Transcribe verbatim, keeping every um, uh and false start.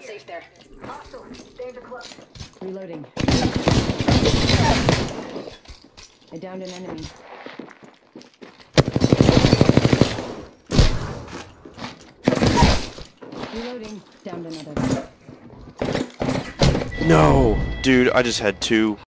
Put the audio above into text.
not safe there. Hostile. Danger close. Reloading. I downed an enemy. Reloading. Downed another. No, dude, I just had two.